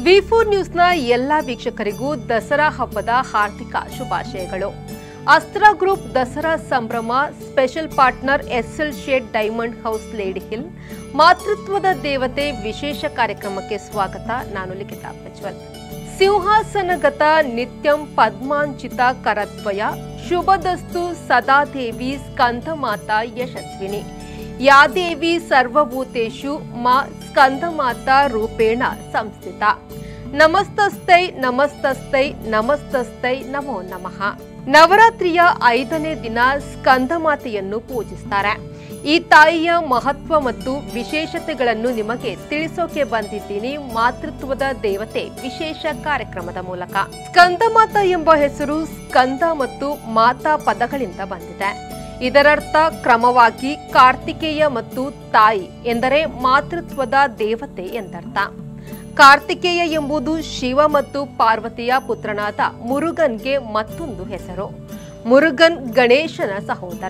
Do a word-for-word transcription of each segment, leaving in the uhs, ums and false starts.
V four ನ್ಯೂಸ್ನ ಎಲ್ಲ ವೀಕ್ಷಕರಿಗೂ ದಸರಾ ಹಬ್ಬದ ಹಾರ್ದಿಕ ಶುಭಾಶಯಗಳು. ಅಸ್ತ್ರ ಗ್ರೂಪ್ ದಸರಾ ಸಂಭ್ರಮ special partner SL shade diamond house lady hill ಮಾತೃತ್ವದ ದೇವತೆ ವಿಶೇಷ ಕಾರ್ಯಕ್ರಮಕ್ಕೆ ಸ್ವಾಗತ. ನಾನು ಲಿಖಿತಾ ಪ್ರಜ್ವಲ್. ಸಿಂಹಾಸನಗತ ನಿತ್ಯಂ ಪದ್ಮಾಂಚಿತ ಕರದ್ವಯ ಶುಭದಸ್ತು ಸದಾದೇವಿ ಸ್ಕಂದಮಾತಾ ಯಶಸ್ವಿನಿ ಯಾ ದೇವಿ ಸರ್ವಭೂತೇಷು ಮಾ ಸ್ಕಂದಮಾತಾ ರೂಪೇಣ ಸಂಸ್ಥಿತ. ನಮಸ್ತಸ್ತೈ ನಮಸ್ತಸ್ತೈ ನಮಸ್ತಸ್ತೈ ನಮೋ ನಮಃ. ನವರಾತ್ರಿಯ ಐದನೇ ದಿನ ಸ್ಕಂದಮಾತೆಯನ್ನು ಪೂಜಿಸ್ತಾರೆ. ಈ ತಾಯಿಯ ಮಹತ್ವ ಮತ್ತು ವಿಶೇಷತೆಗಳನ್ನು ನಿಮಗೆ ತಿಳಿಸೋಕೆ ಬಂದಿದ್ದೀನಿ ಮಾತೃತ್ವದ ದೇವತೆ ವಿಶೇಷ ಕಾರ್ಯಕ್ರಮದ ಮೂಲಕ. ಸ್ಕಂದಮಾತಾ ಎಂಬ ಹೆಸರು ಸ್ಕಂದ ಮತ್ತು ಮಾತಾ ಪದಗಳಿಂದ ಬಂದಿದೆ. ಇದರರ್ಥ ಕ್ರಮವಾಗಿ ಕಾರ್ತಿಕೇಯ ಮತ್ತು ತಾಯಿ ಎಂದರೆ ಮಾತೃತ್ವದ ದೇವತೆ ಎಂದರ್ಥ. ಕಾರ್ತಿಕೇಯ ಎಂಬುದು ಶಿವ ಮತ್ತು ಪಾರ್ವತಿಯ ಪುತ್ರನಾದ ಮುರುಗನ್ಗೆ ಮತ್ತೊಂದು ಹೆಸರು. ಮುರುಗನ್ ಗಣೇಶನ ಸಹೋದರ.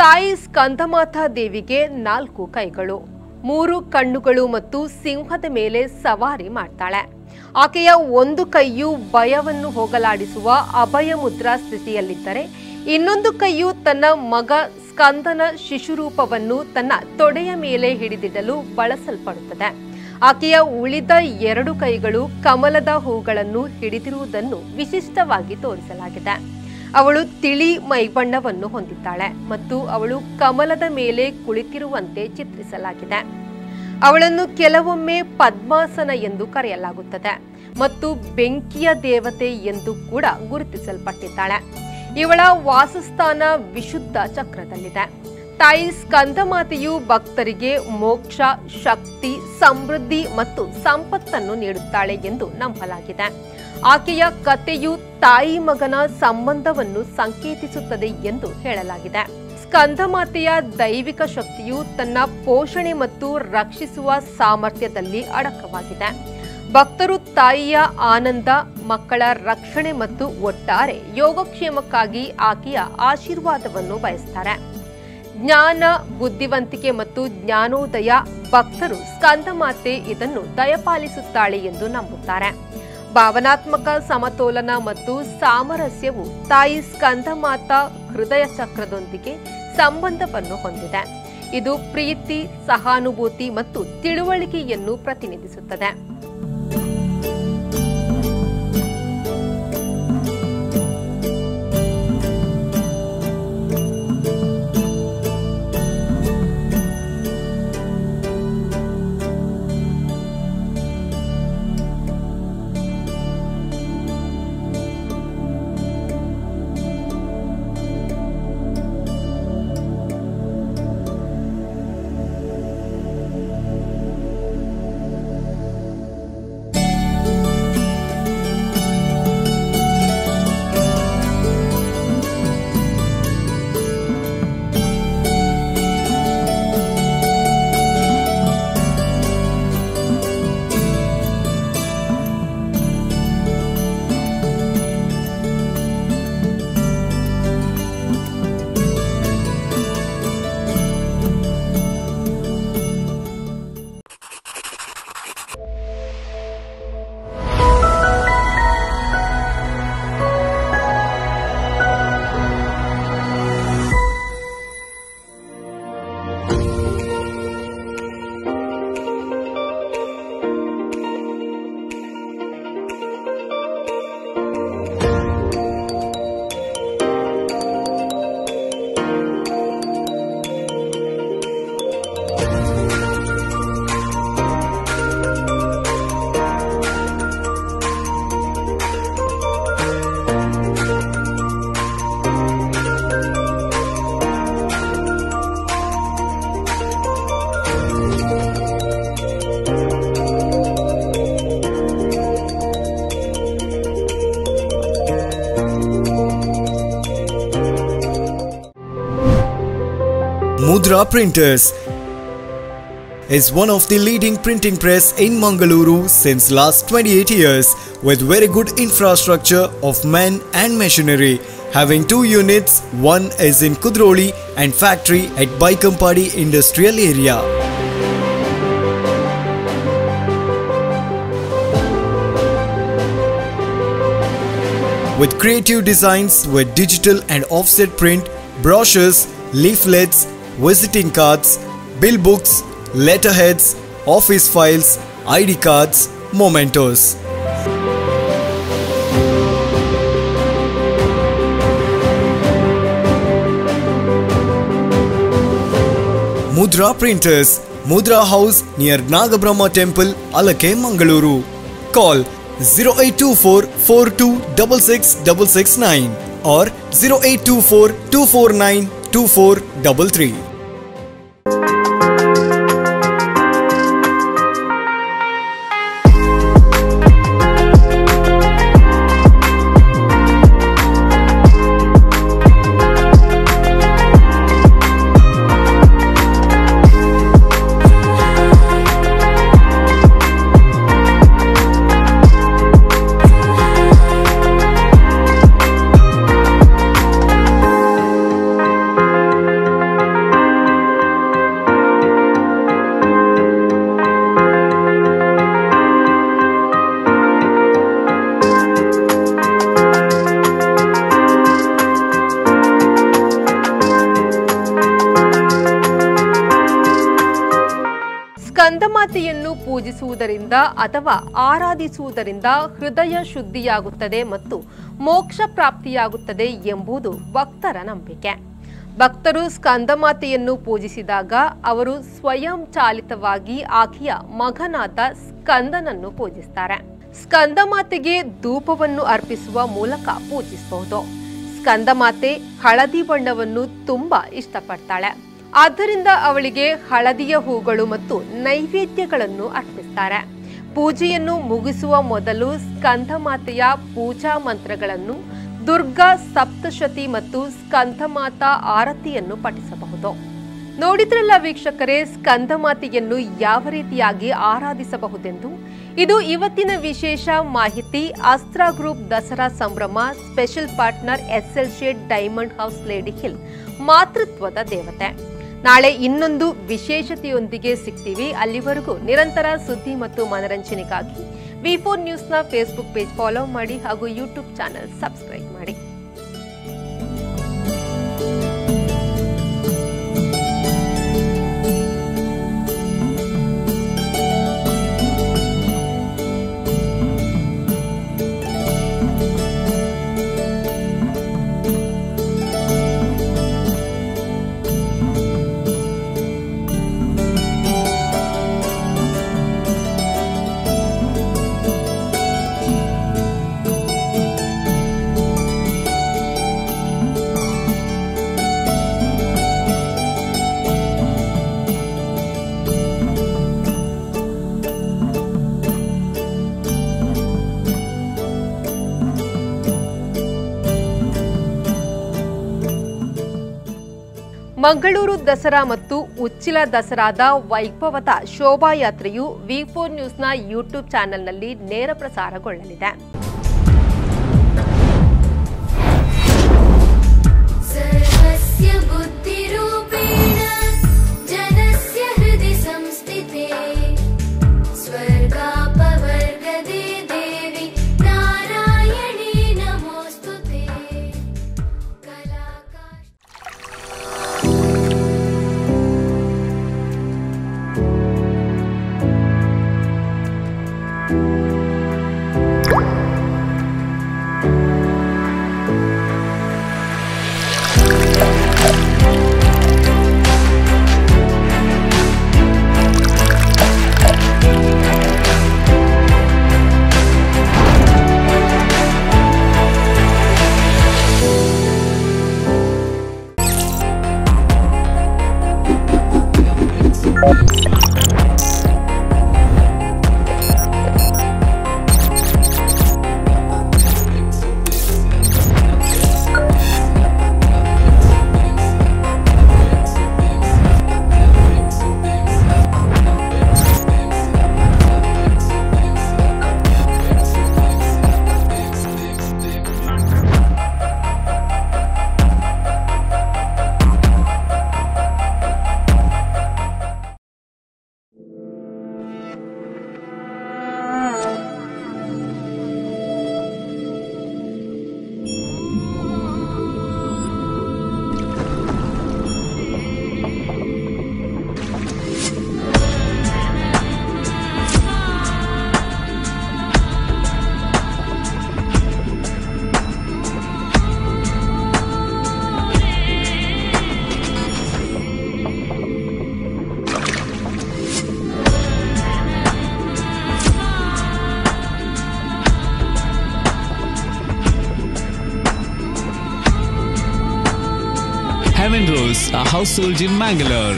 ತಾಯಿ ಸ್ಕಂದಮಾತಾ ದೇವಿಗೆ ನಾಲ್ಕು ಕೈಗಳು, ಮೂರು ಕಣ್ಣುಗಳು ಮತ್ತು ಸಿಂಹದ ಮೇಲೆ ಸವಾರಿ ಮಾಡ್ತಾಳೆ. ಆಕೆಯ ಒಂದು ಕೈಯು ಭಯವನ್ನು ಹೋಗಲಾಡಿಸುವ ಅಭಯ ಮುದ್ರಾ ಸ್ಥಿತಿಯಲ್ಲಿದ್ದರೆ ಇನ್ನೊಂದು ಕೈಯು ತನ್ನ ಮಗ ಸ್ಕಂದನ ಶಿಶುರೂಪವನ್ನು ತನ್ನ ತೊಡೆಯ ಮೇಲೆ ಹಿಡಿದಿಡಲು ಬಳಸಲ್ಪಡುತ್ತದೆ. ಆಕೆಯ ಉಳಿದ ಎರಡು ಕೈಗಳು ಕಮಲದ ಹೂಗಳನ್ನು ಹಿಡಿದಿರುವುದನ್ನು ವಿಶಿಷ್ಟವಾಗಿ ತೋರಿಸಲಾಗಿದೆ. ಅವಳು ತಿಳಿ ಮೈಬಣ್ಣವನ್ನು ಹೊಂದಿದ್ದಾಳೆ ಮತ್ತು ಅವಳು ಕಮಲದ ಮೇಲೆ ಕುಳಿತಿರುವಂತೆ ಚಿತ್ರಿಸಲಾಗಿದೆ. ಅವಳನ್ನು ಕೆಲವೊಮ್ಮೆ ಪದ್ಮಾಸನ ಎಂದು ಕರೆಯಲಾಗುತ್ತದೆ ಮತ್ತು ಬೆಂಕಿಯ ದೇವತೆ ಎಂದು ಕೂಡ ಗುರುತಿಸಲ್ಪಟ್ಟಿದ್ದಾಳೆ. ಇವಳ ವಾಸಸ್ಥಾನ ವಿಶುದ್ಧ ಚಕ್ರದಲ್ಲಿದೆ. ತಾಯಿ ಸ್ಕಂದಮಾತೆಯು ಭಕ್ತರಿಗೆ ಮೋಕ್ಷ, ಶಕ್ತಿ, ಸಮೃದ್ಧಿ ಮತ್ತು ಸಂಪತ್ತನ್ನು ನೀಡುತ್ತಾಳೆ ಎಂದು ನಂಬಲಾಗಿದೆ. ಆಕೆಯ ಕಥೆಯು ತಾಯಿ ಮಗನ ಸಂಬಂಧವನ್ನು ಸಂಕೇತಿಸುತ್ತದೆ ಎಂದು ಹೇಳಲಾಗಿದೆ. ಸ್ಕಂದಮಾತೆಯ ದೈವಿಕ ಶಕ್ತಿಯು ತನ್ನ ಪೋಷಣೆ ಮತ್ತು ರಕ್ಷಿಸುವ ಸಾಮರ್ಥ್ಯದಲ್ಲಿ ಅಡಕವಾಗಿದೆ. ಭಕ್ತರು ತಾಯಿಯ ಆನಂದ, ಮಕ್ಕಳ ರಕ್ಷಣೆ ಮತ್ತು ಒಟ್ಟಾರೆ ಯೋಗಕ್ಷೇಮಕ್ಕಾಗಿ ಆಕೆಯ ಆಶೀರ್ವಾದವನ್ನು ಬಯಸ್ತಾರೆ. ಜ್ಞಾನ, ಬುದ್ಧಿವಂತಿಕೆ ಮತ್ತು ಜ್ಞಾನೋದಯ ಭಕ್ತರು ಸ್ಕಂದಮಾತೆ ಇದನ್ನು ದಯಪಾಲಿಸುತ್ತಾಳೆ ಎಂದು ನಂಬುತ್ತಾರೆ. ಭಾವನಾತ್ಮಕ ಸಮತೋಲನ ಮತ್ತು ಸಾಮರಸ್ಯವು ತಾಯಿ ಸ್ಕಂದಮಾತಾ ಹೃದಯ ಚಕ್ರದೊಂದಿಗೆ ಸಂಬಂಧವನ್ನು ಹೊಂದಿದೆ. ಇದು ಪ್ರೀತಿ, ಸಹಾನುಭೂತಿ ಮತ್ತು ತಿಳುವಳಿಕೆಯನ್ನು ಪ್ರತಿನಿಧಿಸುತ್ತದೆ. Mudra Printers is one of the leading printing press in Mangaluru since last twenty-eight years with very good infrastructure of men and machinery. Having two units, one is in Kudroli and factory at Baikampadi industrial area. With creative designs with digital and offset print, brochures, leaflets, visiting cards, bill books, letterheads, office files, I D cards, mementos. Mudra Printers, Mudra House near Nagabrahma Temple, Alake, Mangaluru. Call zero eight two four, four two six six six six nine or zero eight two four, two four nine, two four three three. ಸ್ಕಂದಮಾತೆಯನ್ನು ಪೂಜಿಸುವುದರಿಂದ ಅಥವಾ ಆರಾಧಿಸುವುದರಿಂದ ಹೃದಯ ಶುದ್ಧಿಯಾಗುತ್ತದೆ ಮತ್ತು ಮೋಕ್ಷ ಪ್ರಾಪ್ತಿಯಾಗುತ್ತದೆ ಎಂಬುದು ಭಕ್ತರ ನಂಬಿಕೆ. ಭಕ್ತರು ಸ್ಕಂದಮಾತೆಯನ್ನು ಪೂಜಿಸಿದಾಗ ಅವರು ಸ್ವಯಂ ಚಾಲಿತವಾಗಿ ಆಕೆಯ ಮಗನಾದ ಸ್ಕಂದನನ್ನು ಪೂಜಿಸುತ್ತಾರೆ. ಸ್ಕಂದಮಾತೆಗೆ ಧೂಪವನ್ನು ಅರ್ಪಿಸುವ ಮೂಲಕ ಪೂಜಿಸಬಹುದು. ಸ್ಕಂದಮಾತೆ ಹಳದಿ ಬಣ್ಣವನ್ನು ತುಂಬಾ ಇಷ್ಟಪಡ್ತಾಳೆ. ಆದ್ದರಿಂದ ಅವಳಿಗೆ ಹಳದಿಯ ಹೂಗಳು ಮತ್ತು ನೈವೇದ್ಯಗಳನ್ನು ಅರ್ಪಿಸುತ್ತಾರೆ. ಪೂಜೆಯನ್ನು ಮುಗಿಸುವ ಮೊದಲು ಸ್ಕಂದಮಾತೆಯ ಪೂಜಾ ಮಂತ್ರಗಳನ್ನು, ದುರ್ಗಾ ಸಪ್ತಶತಿ ಮತ್ತು ಸ್ಕಂದಮಾತಾ ಆರತಿಯನ್ನು ಪಠಿಸಬಹುದು. ನೋಡಿದ್ರಲ್ಲ ವೀಕ್ಷಕರೇ, ಸ್ಕಂದಮಾತೆಯನ್ನು ಯಾವ ರೀತಿಯಾಗಿ ಆರಾಧಿಸಬಹುದೆಂದು. ಇದು ಇವತ್ತಿನ ವಿಶೇಷ ಮಾಹಿತಿ. ಅಸ್ತ್ರ ಗ್ರೂಪ್ ದಸರಾ ಸಂಭ್ರಮ special partner SL shade diamond house lady hill ಮಾತೃತ್ವದ ದೇವತೆ. ನಾಳೆ ಇನ್ನೊಂದು ವಿಶೇಷತೆಯೊಂದಿಗೆ ಸಿಗ್ತೀವಿ. ಅಲ್ಲಿವರೆಗೂ ನಿರಂತರ ಸುದ್ದಿ ಮತ್ತು ಮನರಂಜನೆಗಾಗಿ ವಿ ಫೋರ್ ನ್ಯೂಸ್ನ ಫೇಸ್ಬುಕ್ ಪೇಜ್ ಫಾಲೋ ಮಾಡಿ ಹಾಗೂ ಯೂಟ್ಯೂಬ್ ಚಾನೆಲ್ ಸಬ್ಸ್ಕ್ರೈಬ್ ಮಾಡಿ. ಮಂಗಳೂರು ದಸರಾ ಮತ್ತು ಉಚ್ಚಿಲ ದಸರಾದ ವೈಭವದ ಶೋಭಾಯಾತ್ರೆಯು ವಿ ಫೋರ್ ನ್ಯೂಸ್ನ ಯೂಟ್ಯೂಬ್ ಚಾನೆಲ್ನಲ್ಲಿ ನೇರ ಪ್ರಸಾರಗೊಳ್ಳಲಿದೆ. Heaven Rose, a household in Mangalore.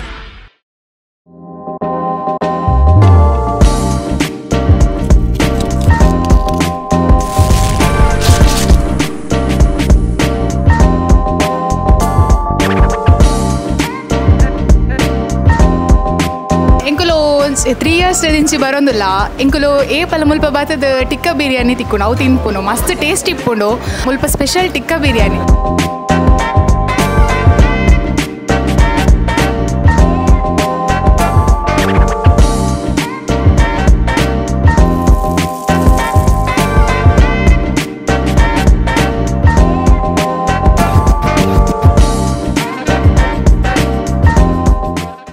Three years ದಿಂಚಿ ಬರೋದಿಲ್ಲ ಎಂಕುಲು ಏ ಪಲ ಮುಲ್ಪ ಬಾತದ ಟಿಕ್ಕ ಬಿರಿಯಾನಿ ತಿಕ್ಕೊಂಡು ಅವು ತಿನ್ಪುನು ಮಸ್ತ್ ಟೇಸ್ಟ್ ಇಪ್ಪುಂಡು ಮುಲ್ಪ ಸ್ಪೆಷಲ್ ಟಿಕ್ಕ ಬಿರಿಯಾನಿ.